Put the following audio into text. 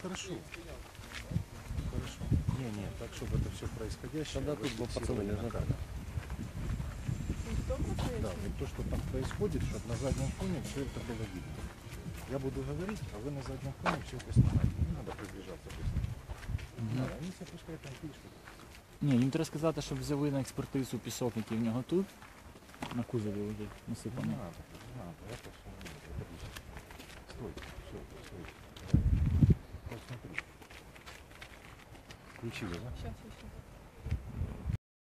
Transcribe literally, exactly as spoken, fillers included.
хорошо. Хорошо. Не, не, так, чтобы это все происходящее. Тогда тут бы пацаны зафиксировали на лежат. камеру. Да, вот то, что там происходит, чтобы на заднем фоне все это было видно. Я буду говорить, а вы на заднем фоне все это снимаете. Не надо приближаться быстро. Не надо, они все пускай там пишут. Ні, їм треба сказати, щоб взяли на експертизу пісок, який в нього тут, на кузові лежить, Не насипаний. надо, не надо, это все не надо. Это лишнее. Стой, все, стой. Вот смотри. Включили, да? Сейчас, сейчас.